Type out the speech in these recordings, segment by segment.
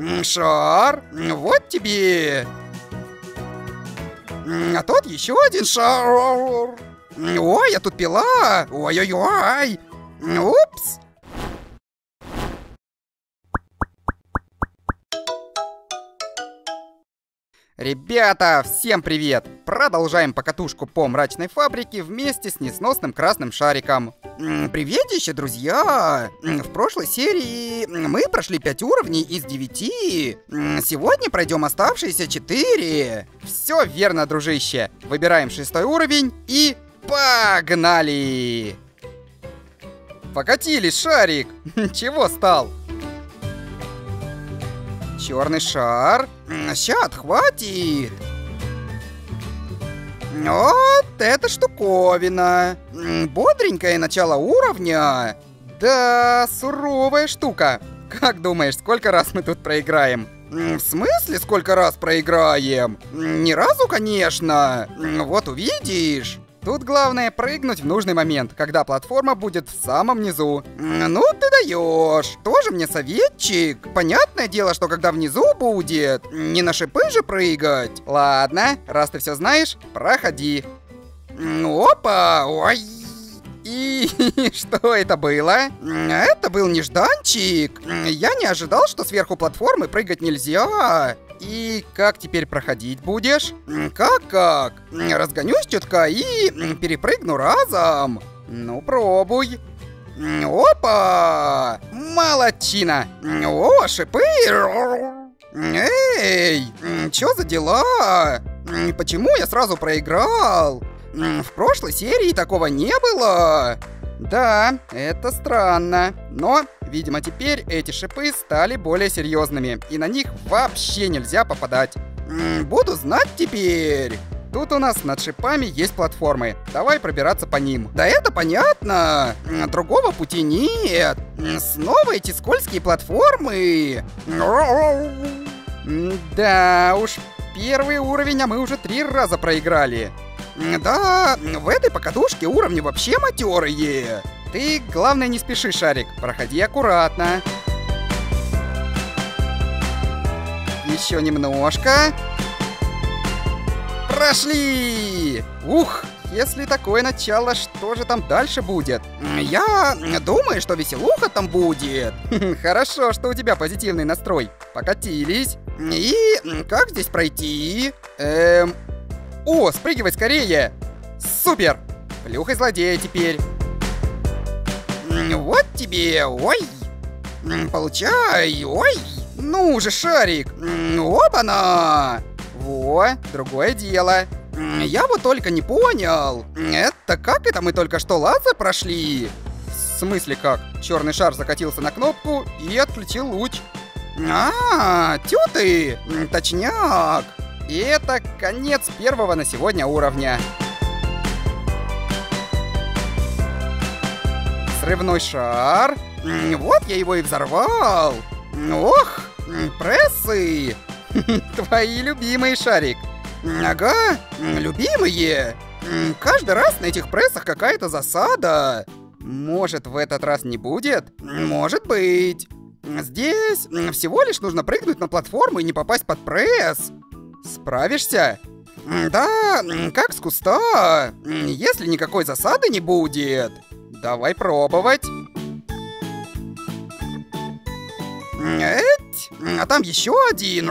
Шар, вот тебе. А тут еще один шар. Ой, а тут пила. Ой-ой-ой. Упс. Ребята, всем привет! Продолжаем покатушку по мрачной фабрике вместе с несносным красным шариком. Приветище, друзья! В прошлой серии мы прошли 5 уровней из 9. Сегодня пройдем оставшиеся 4. Все верно, дружище. Выбираем 6-й уровень и погнали! Покатились, шарик! Чего стал? Черный шар. Ща, хватит. Вот эта штуковина. Бодренькое начало уровня. Да, суровая штука. Как думаешь, сколько раз мы тут проиграем? В смысле, сколько раз проиграем? Ни разу, конечно. Вот увидишь. Тут главное прыгнуть в нужный момент, когда платформа будет в самом низу. Ну ты даешь. Тоже мне советчик. Понятное дело, что когда внизу будет, не на шипы же прыгать. Ладно, раз ты все знаешь, проходи. Опа, ой. И что это было? Это был нежданчик. Я не ожидал, что сверху платформы прыгать нельзя. И как теперь проходить будешь? Как? Разгонюсь чутка и перепрыгну разом. Ну, пробуй. Опа! Молодчина! О, шипы! Эй, чё за дела? Почему я сразу проиграл? В прошлой серии такого не было. Да, это странно. Но, видимо, теперь эти шипы стали более серьезными, и на них вообще нельзя попадать. Буду знать теперь. Тут у нас над шипами есть платформы. Давай пробираться по ним. Да это понятно. Другого пути нет. Снова эти скользкие платформы. Да уж, первый уровень, а мы уже 3 раза проиграли. Да, в этой покатушке уровни вообще матерые. Ты, главное, не спеши, шарик. Проходи аккуратно. Еще немножко. Прошли! Ух, если такое начало, что же там дальше будет? Я думаю, что веселуха там будет. Хорошо, что у тебя позитивный настрой. Покатились. И как здесь пройти? О, спрыгивай скорее! Супер! Плюхай злодея теперь. Вот тебе, ой! Получай, ой! Ну же, шарик! Опа-на! Во, другое дело. Я вот только не понял. Это как это мы только что лазер прошли? В смысле как? Черный шар закатился на кнопку и отключил луч. Тю ты! Точняк! И это конец первого на сегодня уровня. Срывной шар. Вот я его и взорвал. Ох, прессы. Твои любимые, шарик. Ага, любимые. Каждый раз на этих прессах какая-то засада. Может, в этот раз не будет? Может быть. Здесь всего лишь нужно прыгнуть на платформу и не попасть под пресс. Справишься? Да, как с куста. Если никакой засады не будет. Давай пробовать. А там еще один.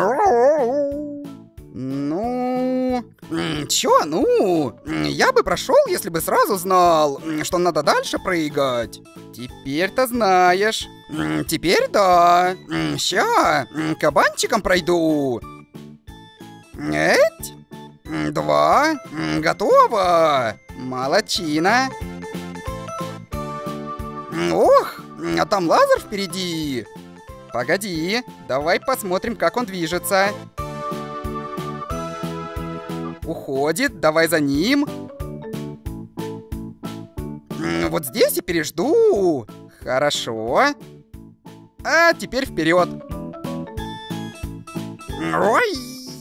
Ну... Чё, ну? Я бы прошел, если бы сразу знал, что надо дальше прыгать. Теперь-то знаешь. Теперь да. Ща, кабанчиком пройду. 2. Готово. Молодчина. Ох, а там лазер впереди. Погоди, давай посмотрим, как он движется. Уходит, давай за ним. Вот здесь и пережду. Хорошо. А теперь вперед. Ой!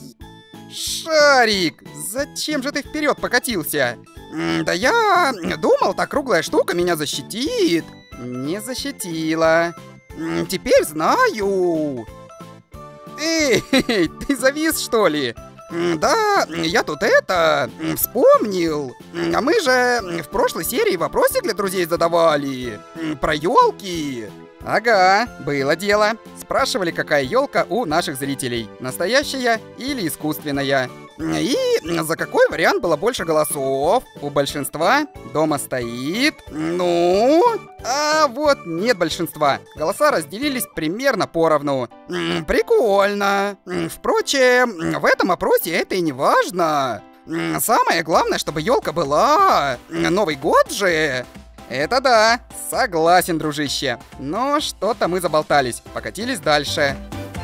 Шарик! Зачем же ты вперед покатился? Да я думал, та круглая штука меня защитит. Не защитила. Теперь знаю. Эй, ты завис, что ли? Да, я тут вспомнил. А мы же в прошлой серии вопросик для друзей задавали. Про елки. Ага, было дело. Спрашивали, какая елка у наших зрителей. Настоящая или искусственная. И за какой вариант было больше голосов? У большинства дома стоит. Ну, а вот нет большинства. Голоса разделились примерно поровну. Прикольно. Впрочем, в этом опросе это и не важно. Самое главное, чтобы елка была. Новый год же. Это да, согласен, дружище. Но что-то мы заболтались, покатились дальше.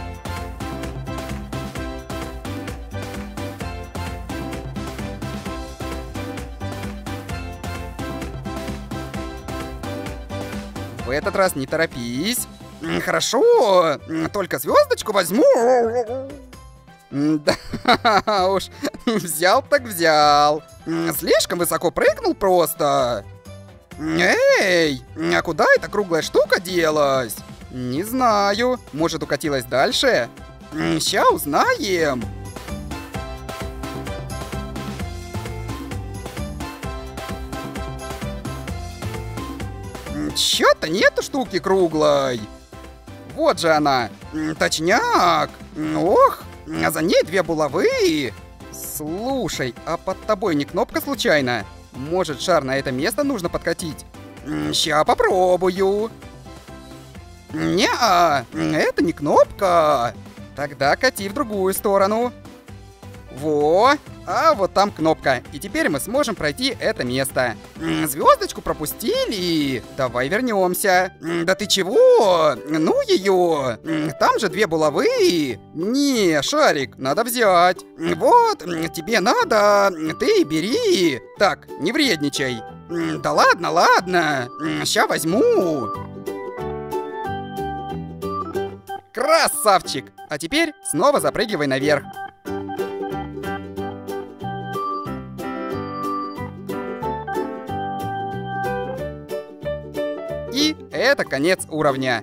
В этот раз не торопись. Хорошо, только звездочку возьму. Да уж, взял так взял. Слишком высоко прыгнул просто. Эй, а куда эта круглая штука делась? Не знаю, может укатилась дальше? Ща узнаем. Чё-то нету штуки круглой. Вот же она. Точняк. Ох, а за ней две булавы. Слушай, а под тобой не кнопка случайно? Может, шар на это место нужно подкатить? Ща попробую. Не-а, это не кнопка. Тогда кати в другую сторону. Во, а вот там кнопка. И теперь мы сможем пройти это место. Звездочку пропустили. Давай вернемся. Да ты чего? Ну ее. Там же две булавы. Не, шарик, надо взять. Вот, тебе надо. Ты бери. Так, не вредничай. Да ладно, ладно. Ща возьму. Красавчик. А теперь снова запрыгивай наверх. И это конец уровня.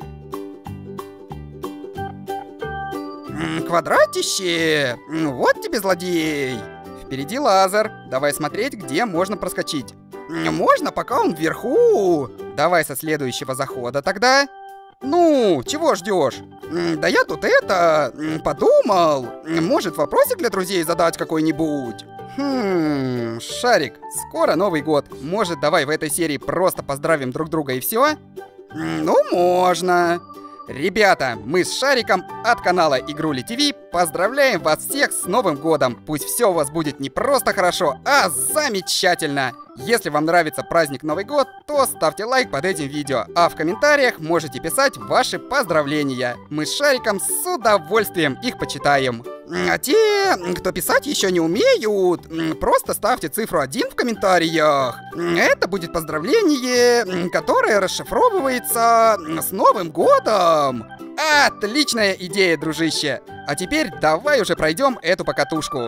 Квадратище! Вот тебе, злодей! Впереди лазер. Давай смотреть, где можно проскочить. Можно, пока он вверху. Давай со следующего захода тогда. Ну, чего ждешь? Да я тут подумал. Может, вопросик для друзей задать какой-нибудь? Шарик, скоро Новый год. Может, давай в этой серии просто поздравим друг друга и все? Ну, можно. Ребята, мы с Шариком от канала Игрули ТВ поздравляем вас всех с Новым годом. Пусть все у вас будет не просто хорошо, а замечательно. Если вам нравится праздник Новый год, то ставьте лайк под этим видео, а в комментариях можете писать ваши поздравления. Мы с Шариком с удовольствием их почитаем. А те, кто писать еще не умеют, просто ставьте цифру 1 в комментариях. Это будет поздравление, которое расшифровывается с Новым годом. Отличная идея, дружище. А теперь давай уже пройдем эту покатушку.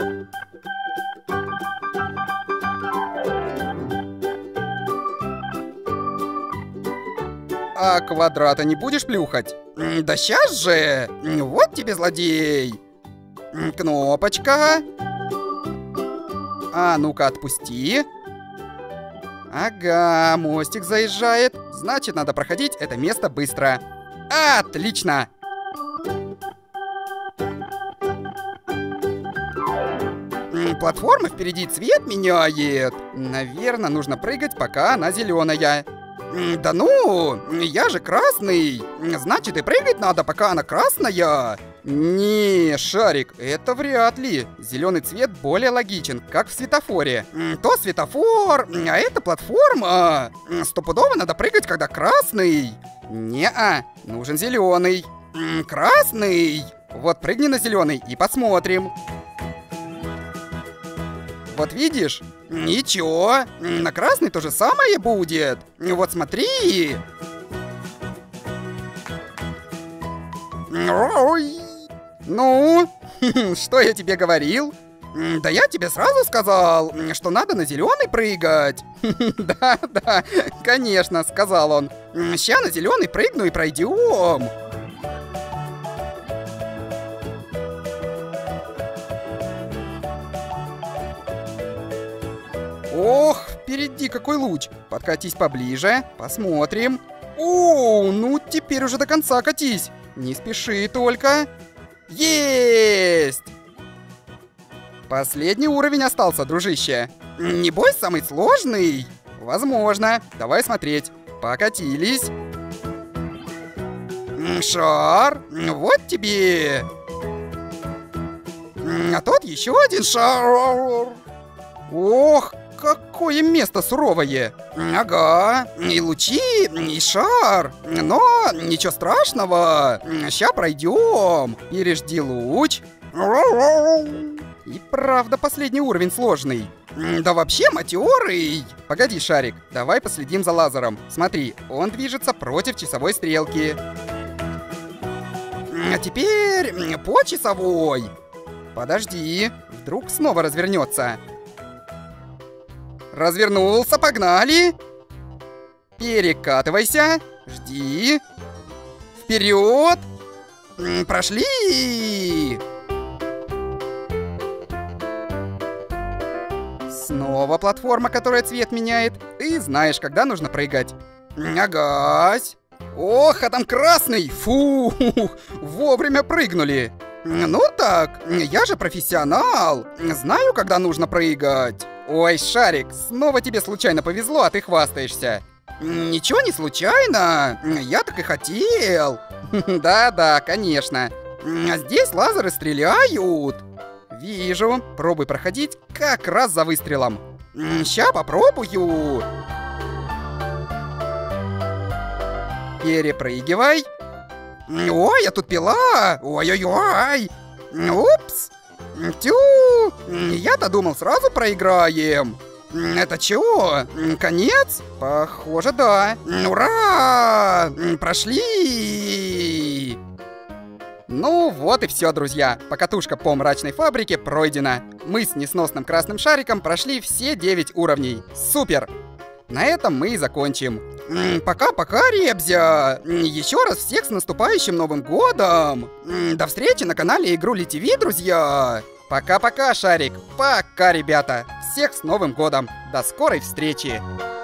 А квадрата не будешь плюхать? Да сейчас же! Вот тебе, злодей! Кнопочка. А ну-ка, отпусти. Ага, мостик заезжает. Значит, надо проходить это место быстро. Отлично! Платформа впереди цвет меняет. Наверное, нужно прыгать, пока она зеленая. Да ну, я же красный. Значит, и прыгать надо, пока она красная. Не, Шарик, это вряд ли. Зеленый цвет более логичен, как в светофоре. То светофор, а это платформа. Стопудово надо прыгать, когда красный. Не-а, нужен зеленый. Красный. Вот прыгни на зеленый и посмотрим. Вот видишь? Ничего, на красный то же самое будет. Вот смотри. Ой. Ну, что я тебе говорил? Да я тебе сразу сказал, что надо на зеленый прыгать. Да, конечно, сказал он. Ща на зеленый прыгну и пройдем. гляди, какой луч. Подкатись поближе, посмотрим. О, ну теперь уже до конца катись. Не спеши только. Есть! Последний уровень остался, дружище. Небось, самый сложный? Возможно. Давай смотреть. Покатились. Шар. Вот тебе. А тут еще один шар. Ох, какое место суровое. Ага, и лучи, и шар. Но ничего страшного. Ща пройдем. Пережди луч. И правда, последний уровень сложный. Да вообще матерый. Погоди, Шарик, давай последим за лазером. Смотри, он движется против часовой стрелки. А теперь по часовой. Подожди, вдруг снова развернется. Развернулся, погнали. Перекатывайся. Жди. Вперед. Прошли. Снова платформа, которая цвет меняет. Ты знаешь, когда нужно прыгать. Агась. Ох, а там красный. Фу, вовремя прыгнули. Ну так, я же профессионал. Знаю, когда нужно прыгать. Ой, Шарик, снова тебе случайно повезло, а ты хвастаешься. Ничего не случайно. Я так и хотел. Да-да, конечно. Здесь лазеры стреляют. Вижу. Пробуй проходить как раз за выстрелом. Ща попробую. Перепрыгивай. Ой, а тут пила. Ой-ой-ой. Упс. Тю. Я-то думал, сразу проиграем. Это чего? Конец? Похоже, да. Ура! Прошли! Ну вот и все, друзья. Покатушка по мрачной фабрике пройдена. Мы с несносным красным шариком прошли все 9 уровней. Супер! На этом мы и закончим. Пока-пока, Ребзя! Еще раз всех с наступающим Новым годом! До встречи на канале Игрули ТВ, друзья! Пока-пока, Шарик! Пока, ребята! Всех с Новым годом! До скорой встречи!